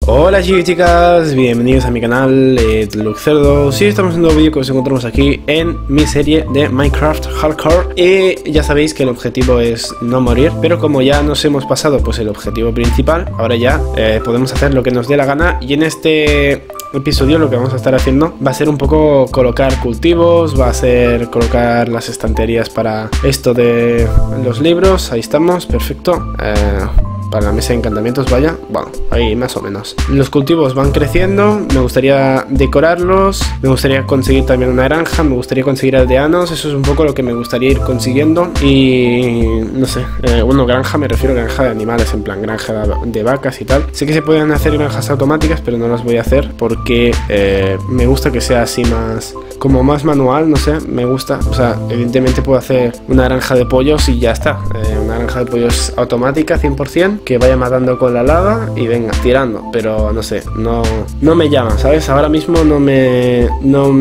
Hola chicos y chicas, bienvenidos a mi canal Luxerdo. Sí, estamos en un nuevo vídeo que os encontramos aquí en mi serie de Minecraft Hardcore. Y ya sabéis que el objetivo es no morir, pero como ya nos hemos pasado pues el objetivo principal, ahora ya podemos hacer lo que nos dé la gana. Y en este episodio lo que vamos a estar haciendo va a ser un poco colocar cultivos, va a ser colocar las estanterías para esto de los libros. Ahí estamos, perfecto. Para la mesa de encantamientos, vaya, bueno, ahí más o menos. Los cultivos van creciendo, me gustaría decorarlos, me gustaría conseguir también una granja, me gustaría conseguir aldeanos, eso es un poco lo que me gustaría ir consiguiendo. Y no sé, bueno, granja me refiero a granja de animales, en plan granja de vacas y tal. Sé que se pueden hacer granjas automáticas, pero no las voy a hacer porque me gusta que sea así más, como más manual, no sé, me gusta. O sea, evidentemente puedo hacer una granja de pollos y ya está, una granja de pollos automática 100%, que vaya matando con la lava y venga tirando, pero no sé, no me llama, ¿sabes? Ahora mismo no me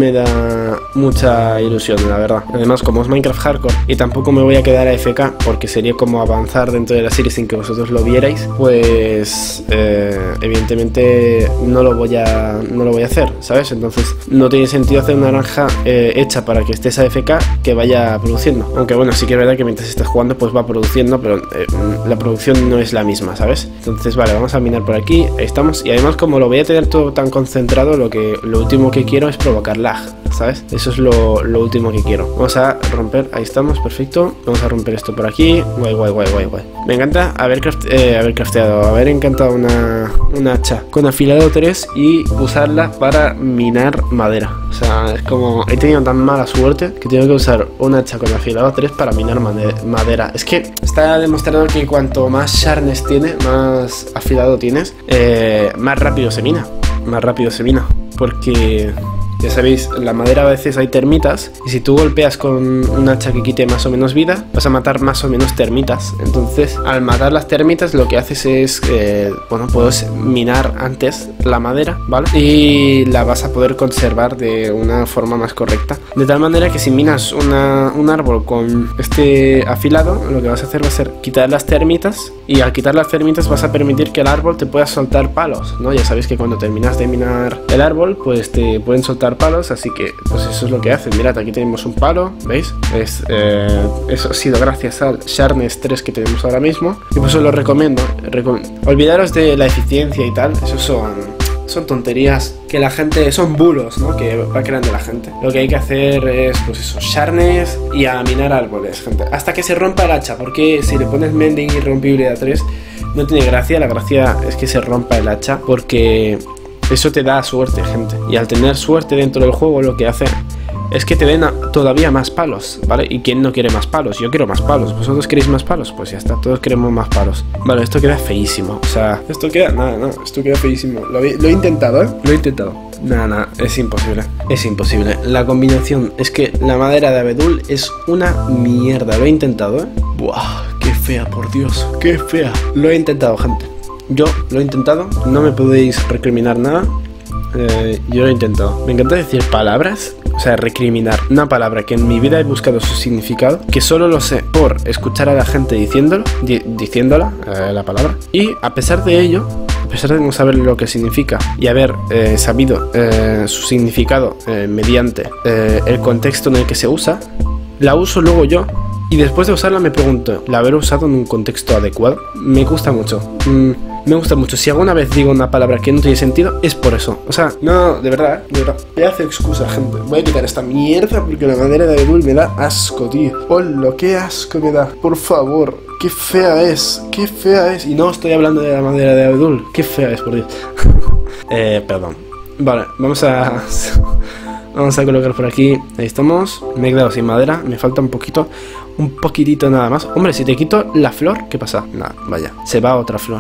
da mucha ilusión, la verdad. Además, como es Minecraft Hardcore y tampoco me voy a quedar AFK porque sería como avanzar dentro de la serie sin que vosotros lo vierais, pues evidentemente no lo voy a hacer, ¿sabes? Entonces no tiene sentido hacer una granja hecha para que estés AFK que vaya produciendo, aunque bueno, sí que es verdad que mientras estés jugando pues va produciendo, pero la producción no es la misma, ¿sabes? Entonces vale, vamos a minar por aquí, ahí estamos. Y además, como lo voy a tener todo tan concentrado, lo último que quiero es provocar lag, ¿sabes? Eso es lo último que quiero. Vamos a romper, ahí estamos, perfecto. Vamos a romper esto por aquí, guay. Me encanta haber encantado una hacha con afilado 3 y usarla para minar madera. O sea, es como, he tenido tan mala suerte que tengo que usar una hacha con afilado 3 para minar madera. Es que está demostrado que cuanto más sharpness tiene, más afilado tienes, más rápido se mina. Porque ya sabéis, en la madera a veces hay termitas y si tú golpeas con un hacha que quite más o menos vida, vas a matar más o menos termitas. Entonces, al matar las termitas, lo que haces es, bueno, puedes minar antes la madera, ¿vale? Y la vas a poder conservar de una forma más correcta. De tal manera que si minas un árbol con este afilado, lo que vas a hacer va a ser quitar las termitas. Y al quitar las termitas vas a permitir que el árbol te pueda soltar palos, ¿no? Ya sabéis que cuando terminas de minar el árbol, pues te pueden soltar palos, así que pues eso es lo que hacen. Mirad, aquí tenemos un palo, ¿veis? Eso ha sido gracias al Sharpness 3 que tenemos ahora mismo. Y pues os lo recomiendo. Olvidaros de la eficiencia y tal, eso son tonterías que la gente, son bulos, ¿no? Que va creando la gente. Lo que hay que hacer es, pues eso, sharpness y a minar árboles, gente. Hasta que se rompa el hacha, porque si le pones mending irrompible a 3, no tiene gracia. La gracia es que se rompa el hacha, porque eso te da suerte, gente. Y al tener suerte dentro del juego, lo que hace es que te den todavía más palos, ¿vale? ¿Y quién no quiere más palos? Yo quiero más palos. ¿Vosotros queréis más palos? Pues ya está, todos queremos más palos. Vale, esto queda feísimo. O sea, esto queda... Nada, esto queda feísimo. Lo he intentado, ¿eh? Lo he intentado. Nada, es imposible. Es imposible. La combinación es que la madera de abedul es una mierda. Lo he intentado, ¿eh? Buah, qué fea, por Dios. Qué fea. Lo he intentado, gente. Yo lo he intentado. No me podéis recriminar nada. Yo lo he intentado. Me encanta decir palabras. O sea, recriminar una palabra que en mi vida he buscado su significado, que solo lo sé por escuchar a la gente diciéndola, la palabra. Y a pesar de ello, a pesar de no saber lo que significa y haber sabido su significado mediante el contexto en el que se usa, la uso luego yo. Y después de usarla me pregunto, ¿la habré usado en un contexto adecuado? Me gusta mucho. Me gusta mucho. Si alguna vez digo una palabra que no tiene sentido, es por eso. O sea, no, de verdad. Me hace excusa, gente. Voy a quitar esta mierda porque la madera de abedul me da asco, tío. ¡Hola, qué asco me da! Por favor, qué fea es. Qué fea es. Y no estoy hablando de la madera de abedul. Qué fea es, por Dios. Perdón. Vale, vamos a colocar por aquí. Ahí estamos. Me he quedado sin madera. Me falta un poquitito nada más. Hombre, si te quito la flor, ¿qué pasa? Nada, vaya, se va otra flor.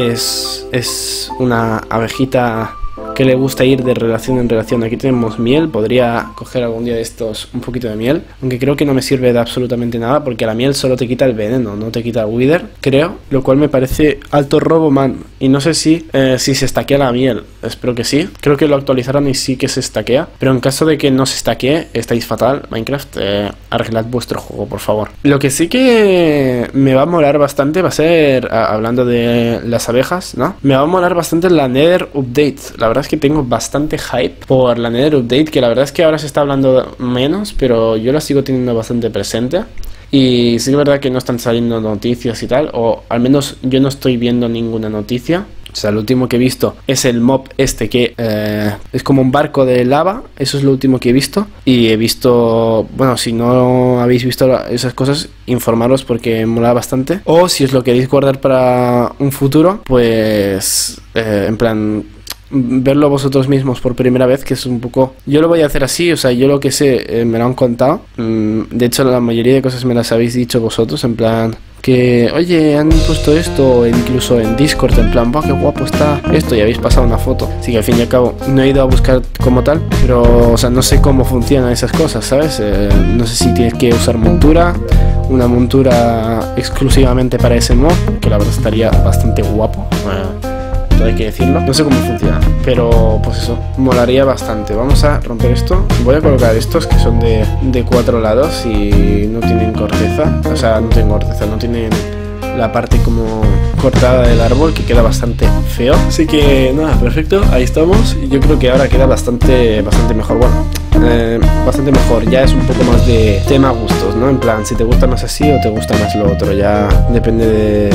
Es una abejita que le gusta ir de relación en relación. Aquí tenemos miel. Podría coger algún día de estos un poquito de miel, aunque creo que no me sirve de absolutamente nada, porque la miel solo te quita el veneno, no te quita el wither, creo. Lo cual me parece alto robo, man. Y no sé si se estaquea la miel. Espero que sí. Creo que lo actualizaron y sí que se estaquea. Pero en caso de que no se estaquee, estáis fatal, Minecraft, arreglad vuestro juego, por favor. Lo que sí que me va a molar bastante va a ser, hablando de las abejas, ¿no? Me va a molar bastante la Nether Update. La verdad es que tengo bastante hype por la Nether Update, que la verdad es que ahora se está hablando menos, pero yo la sigo teniendo bastante presente. Y sí que es verdad que no están saliendo noticias y tal, o al menos yo no estoy viendo ninguna noticia. O sea, lo último que he visto es el mob este que es como un barco de lava. Eso es lo último que he visto. Y he visto, bueno, si no habéis visto esas cosas, informaros porque mola bastante. O si os lo queréis guardar para un futuro, pues en plan, verlo vosotros mismos por primera vez, que es un poco... Yo lo voy a hacer así, o sea, yo lo que sé me lo han contado. De hecho, la mayoría de cosas me las habéis dicho vosotros, en plan... Que, oye, han puesto esto, incluso en Discord, en plan, ¡buah, qué guapo está esto! Y habéis pasado una foto. Así que al fin y al cabo no he ido a buscar como tal, pero, o sea, no sé cómo funcionan esas cosas, ¿sabes? No sé si tienes que usar montura, una montura exclusivamente para ese mod, que la verdad estaría bastante guapo. Hay que decirlo, no sé cómo funciona, pero pues eso, molaría bastante. Vamos a romper esto, voy a colocar estos que son de 4 lados y no tienen corteza, o sea, no tienen corteza, no tienen la parte como cortada del árbol, que queda bastante feo. Así que nada, perfecto, ahí estamos. Yo creo que ahora queda bastante mejor, bueno, bastante mejor. Ya es un poco más de tema gustos, ¿no? En plan, si te gusta más así o te gusta más lo otro, ya depende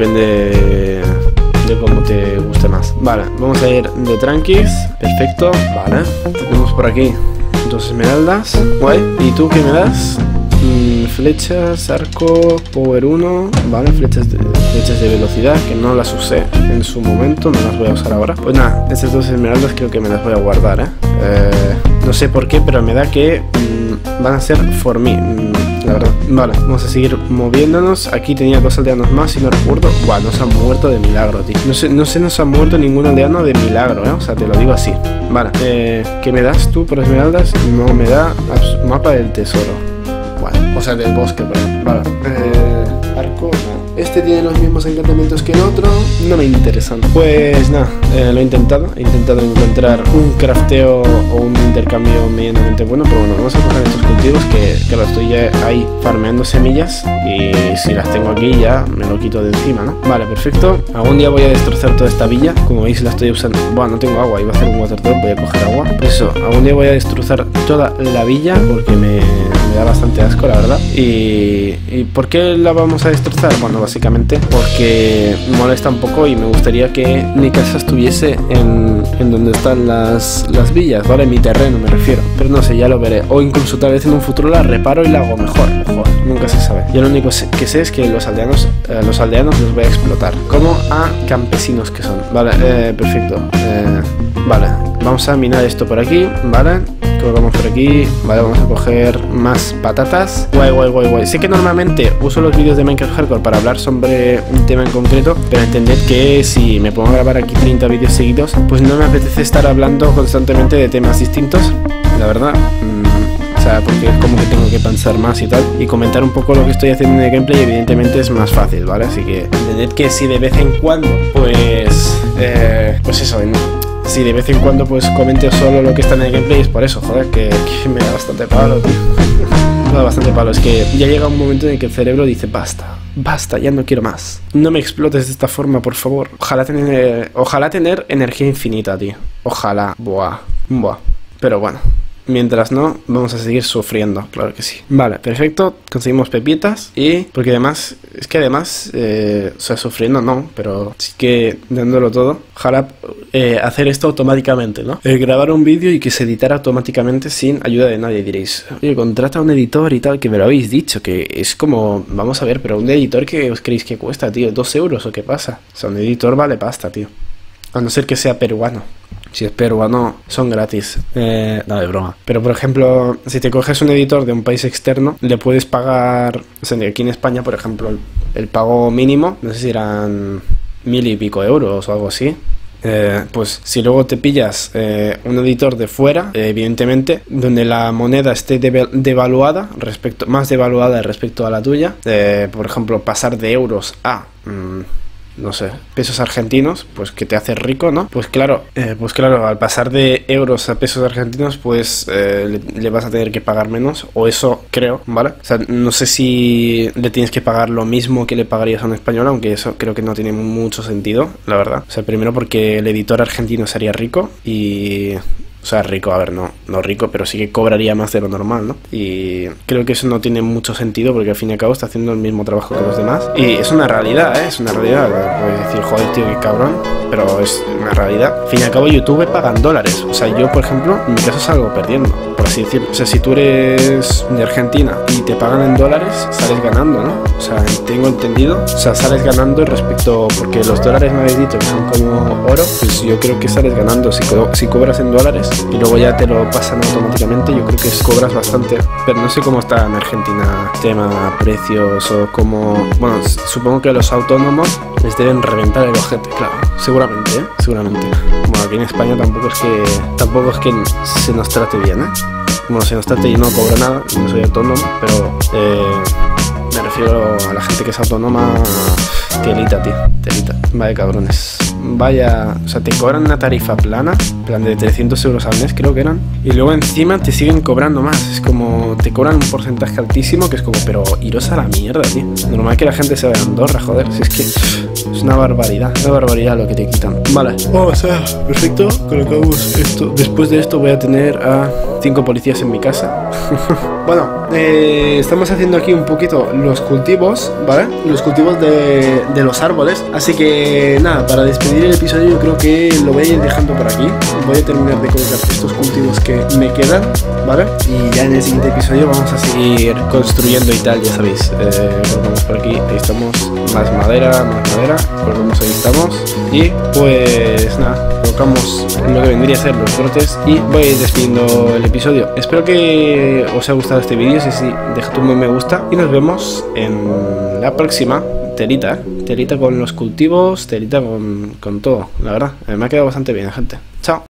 de cómo te guste más. Vale, vamos a ir de tranquis. Perfecto, vale. Tenemos por aquí 2 esmeraldas. Guay. ¿Y tú qué me das? Flechas, arco, power 1. Vale, flechas de velocidad, que no las usé en su momento, no las voy a usar ahora. Pues nada, estas 2 esmeraldas creo que me las voy a guardar, no sé por qué, pero me da que van a ser for me, la verdad. Vale, vamos a seguir moviéndonos. Aquí tenía 2 aldeanos más, si no recuerdo. Buah, nos han muerto de milagro, tío. No se nos ha muerto ningún aldeano de milagro, o sea, te lo digo así. Vale, ¿qué me das tú por esmeraldas? No me da mapa del tesoro. Vale, o sea, del bosque, perdón. Vale, arco, no. Este tiene los mismos encantamientos que el otro, no me interesan. Pues nada, lo he intentado encontrar un crafteo o un intercambio medianamente bueno, pero bueno, vamos a coger estos cultivos que lo estoy ya ahí farmeando semillas, y si las tengo aquí ya me lo quito de encima, ¿no? Vale, perfecto. Algún día voy a destrozar toda esta villa, como veis la estoy usando. Bueno, no tengo agua, iba a hacer un water drop, voy a coger agua. Pues eso, algún día voy a destrozar toda la villa porque me da bastante asco, la verdad. ¿Y por qué la vamos a destrozar? Bueno, básicamente porque molesta un poco y me gustaría que mi casa estuviese en donde están las villas, ¿vale? En mi terreno me refiero. Pero no sé, ya lo veré. O incluso tal vez en un futuro la reparo y la hago mejor. Ojo, nunca se sabe. Yo lo único que sé es que los aldeanos los voy a explotar. Como a campesinos que son. Vale, perfecto. Vale, vamos a minar esto por aquí, ¿vale? Colocamos por aquí, vale, vamos a coger más patatas. Guay. Sé que normalmente uso los vídeos de Minecraft Hardcore para hablar sobre un tema en concreto, pero entended que si me pongo a grabar aquí 30 vídeos seguidos, pues no me apetece estar hablando constantemente de temas distintos, la verdad. O sea, porque es como que tengo que pensar más y tal, y comentar un poco lo que estoy haciendo en el gameplay evidentemente es más fácil, ¿vale? Así que entended que si de vez en cuando, pues eso, si de vez en cuando pues comento solo lo que está en el gameplay, es por eso, joder, que me da bastante palo, tío. Me da bastante palo, es que ya llega un momento en el que el cerebro dice basta, ya no quiero más. No me explotes de esta forma, por favor. Ojalá tener energía infinita, tío. Ojalá, buah. Pero bueno, mientras no, vamos a seguir sufriendo, claro que sí. Vale, perfecto, conseguimos pepitas. Y, porque además, o sea, sufriendo no, pero sí que dándolo todo. Ojalá hacer esto automáticamente, ¿no? Grabar un vídeo y que se editara automáticamente sin ayuda de nadie. Diréis, oye, contrata a un editor y tal, que me lo habéis dicho, que es como, vamos a ver, pero un editor que os creéis que cuesta, tío, 2 euros o qué pasa. O sea, un editor vale pasta, tío. A no ser que sea peruano. Si es peruano, son gratis. No, de broma. Pero, por ejemplo, si te coges un editor de un país externo, le puedes pagar... O sea, aquí en España, por ejemplo, el pago mínimo, no sé si eran 1000 y pico euros o algo así. Pues si luego te pillas un editor de fuera, evidentemente, donde la moneda esté devaluada, más devaluada respecto a la tuya, por ejemplo, pasar de euros a... no sé, pesos argentinos, pues que te hace rico, ¿no? Pues claro, al pasar de euros a pesos argentinos, pues le vas a tener que pagar menos, o eso creo, ¿vale? O sea, no sé si le tienes que pagar lo mismo que le pagarías a un español, aunque eso creo que no tiene mucho sentido, la verdad. O sea, primero porque el editor argentino sería rico y... O sea, rico, a ver, no rico, pero sí que cobraría más de lo normal, ¿no? Y creo que eso no tiene mucho sentido porque al fin y al cabo está haciendo el mismo trabajo que los demás. Y es una realidad, ¿eh? Es una realidad. Puedes decir, joder, tío, qué cabrón, pero es una realidad. Al fin y al cabo, YouTube paga en dólares. O sea, yo, por ejemplo, en mi caso salgo perdiendo, por así decirlo. O sea, si tú eres de Argentina y te pagan en dólares, sales ganando, ¿no? O sea, tengo entendido. O sea, sales ganando respecto... Porque los dólares me habéis dicho que son como oro, pues yo creo que sales ganando. Si cobras en dólares y luego ya te lo pasan automáticamente, yo creo que cobras bastante, pero no sé cómo está en Argentina tema precios o cómo... Bueno, supongo que a los autónomos les deben reventar el ojete, claro, seguramente, seguramente. Bueno, aquí en España tampoco es que se nos trate bien, Bueno, se nos trate y no cobro nada, no soy autónomo, pero me refiero a la gente que es autónoma. Telita, tío, telita. Vaya cabrones. Vaya, o sea, te cobran una tarifa plana, plan de 300 euros al mes creo que eran, y luego encima te siguen cobrando más. Es como, te cobran un porcentaje altísimo que es como, pero iros a la mierda, tío. Normal que la gente se vaya a Andorra, joder, si es que es una barbaridad lo que te quitan. Vale, o sea, perfecto, colocamos esto. Después de esto voy a tener a 5 policías en mi casa. Bueno, estamos haciendo aquí un poquito los cultivos, ¿vale? Los cultivos de los árboles. Así que nada, para despedir el episodio yo creo que lo voy a ir dejando por aquí. Voy a terminar de colocar estos cultivos que me quedan, ¿vale? Y ya en el siguiente episodio vamos a seguir construyendo y tal, ya sabéis. Colocamos por aquí, ahí estamos, más madera, colocamos ahí estamos. Y pues nada, colocamos lo que vendría a ser los brotes y voy a ir despidiendo el episodio. Espero que os haya gustado este vídeo. Si sí, deja tu me gusta y nos vemos en la próxima. Telita con los cultivos, telita con todo, la verdad. Me ha quedado bastante bien, gente. Chao.